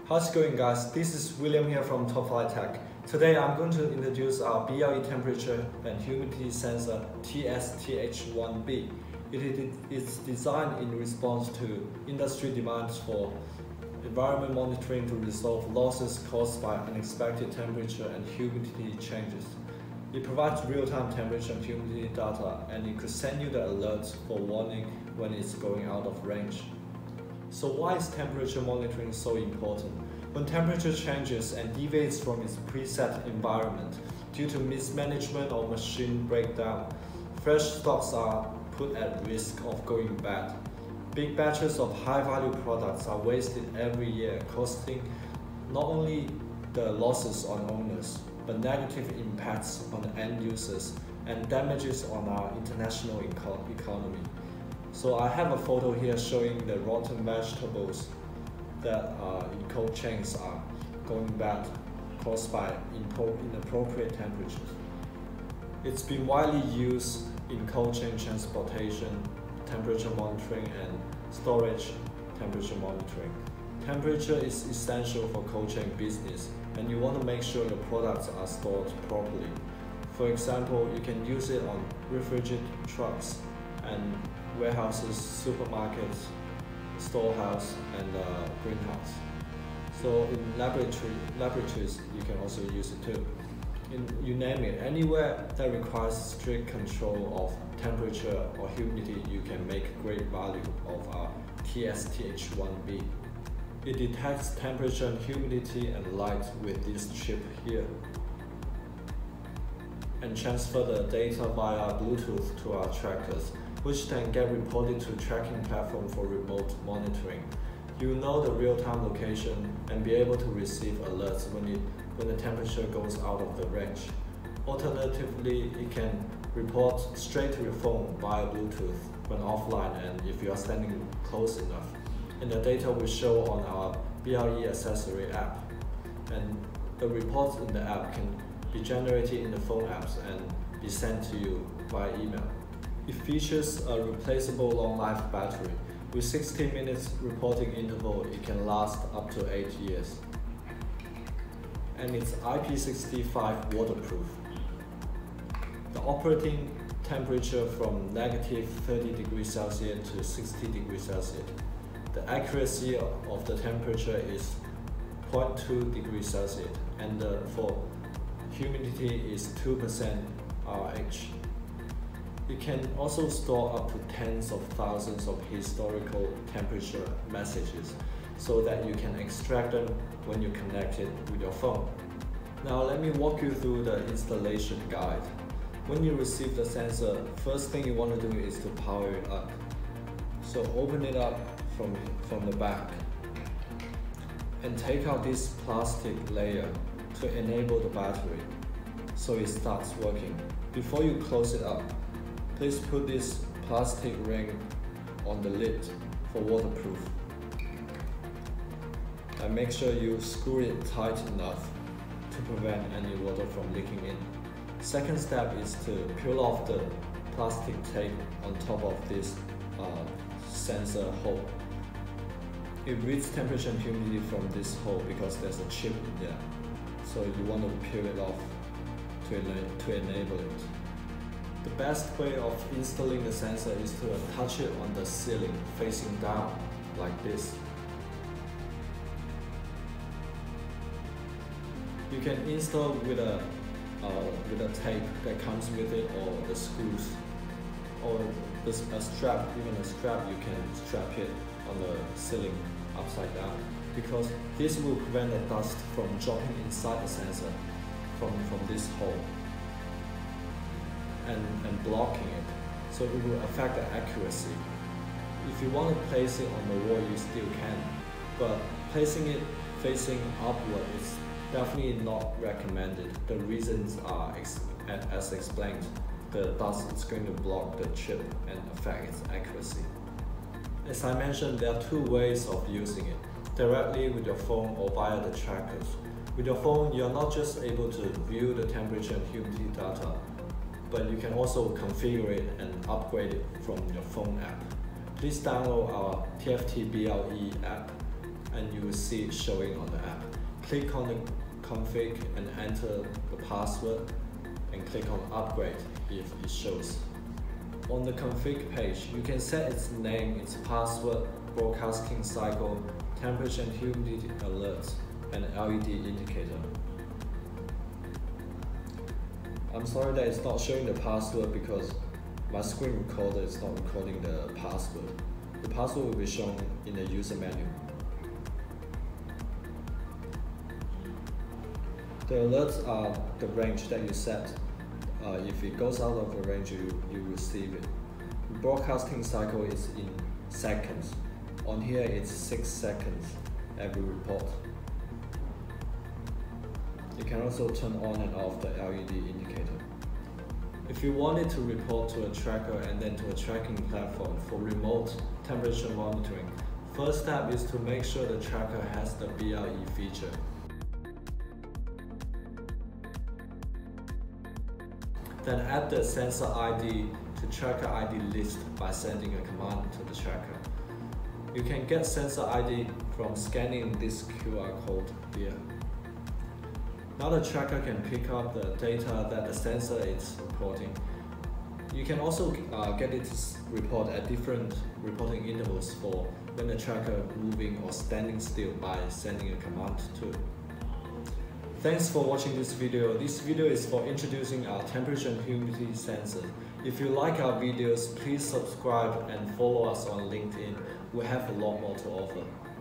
How's it going, guys? This is William here from TOPFLYtech. Today I'm going to introduce our BLE temperature and humidity sensor TOPFLYtech. It is designed in response to industry demands for environment monitoring to resolve losses caused by unexpected temperature and humidity changes. It provides real-time temperature and humidity data, and it could send you the alerts for warning when it's going out of range. So why is temperature monitoring so important? When temperature changes and deviates from its preset environment due to mismanagement or machine breakdown, fresh stocks are put at risk of going bad. Big batches of high-value products are wasted every year, costing not only the losses on owners, but negative impacts on the end users and damages on our international economy. So I have a photo here showing the rotten vegetables that in cold chains are going bad, caused by inappropriate temperatures. It's been widely used in cold chain transportation, temperature monitoring, and storage temperature monitoring. Temperature is essential for cold chain business, and you want to make sure your products are stored properly. For example, you can use it on refrigerated trucks and warehouses, supermarkets, storehouse, and greenhouse. So in laboratories, you can also use it too. You name it, anywhere that requires strict control of temperature or humidity, you can make great value of our TOPFLYtech. It detects temperature and humidity and light with this chip here, and transfer the data via Bluetooth to our trackers, which then get reported to tracking platform for remote monitoring. You will know the real-time location and be able to receive alerts when the temperature goes out of the range. Alternatively, it can report straight to your phone via Bluetooth when offline and if you are standing close enough. And the data will show on our BLE accessory app. And the reports in the app can be generated in the phone apps and be sent to you via email. It features a replaceable long-life battery. With 60 minutes reporting interval, it can last up to 8 years. And it's IP65 waterproof. The operating temperature from -30 degrees Celsius to 60 degrees Celsius. The accuracy of the temperature is 0.2 degrees Celsius, and for humidity is 2% RH. It can also store up to tens of thousands of historical temperature messages so that you can extract them when you connect it with your phone. Now let me walk you through the installation guide. When you receive the sensor, first thing you want to do is to power it up. So open it up from the back and take out this plastic layer to enable the battery so it starts working. Before you close it up, please put this plastic ring on the lid for waterproof. And make sure you screw it tight enough to prevent any water from leaking in. Second step is to peel off the plastic tape on top of this sensor hole. It reads temperature and humidity from this hole because there's a chip in there. So you want to peel it off to enable it. The best way of installing the sensor is to attach it on the ceiling facing down like this. You can install with a tape that comes with it, or the screws, or a strap. Even a strap, you can strap it on the ceiling upside down, because this will prevent the dust from dropping inside the sensor from this hole and blocking it, so it will affect the accuracy. If you want to place it on the wall, you still can, but placing it facing upward is definitely not recommended. The reasons are as explained. The dust is going to block the chip and affect its accuracy. As I mentioned, there are two ways of using it: directly with your phone or via the trackers. With your phone, you're not just able to view the temperature and humidity data, but you can also configure it and upgrade it from your phone app. Please download our TOPFLYtech BLE app and you will see it showing on the app. Click on the config and enter the password and click on upgrade if it shows. On the config page, you can set its name, its password, broadcasting cycle, temperature and humidity alerts, and LED indicator. I'm sorry that it's not showing the password because my screen recorder is not recording the password. The password will be shown in the user menu. The alerts are the range that you set. If it goes out of the range, you receive it. The broadcasting cycle is in seconds. On here, it's 6 seconds every report. You can also turn on and off the LED indicator. If you wanted to report to a tracker and then to a tracking platform for remote temperature monitoring, first step is to make sure the tracker has the BLE feature. Then add the sensor ID to tracker ID list by sending a command to the tracker. You can get sensor ID from scanning this QR code here. Now the tracker can pick up the data that the sensor is reporting. You can also get it to report at different reporting intervals for when the tracker moving or standing still by sending a command to it. Thanks for watching this video. This video is for introducing our temperature and humidity sensor. If you like our videos, please subscribe and follow us on LinkedIn. We have a lot more to offer.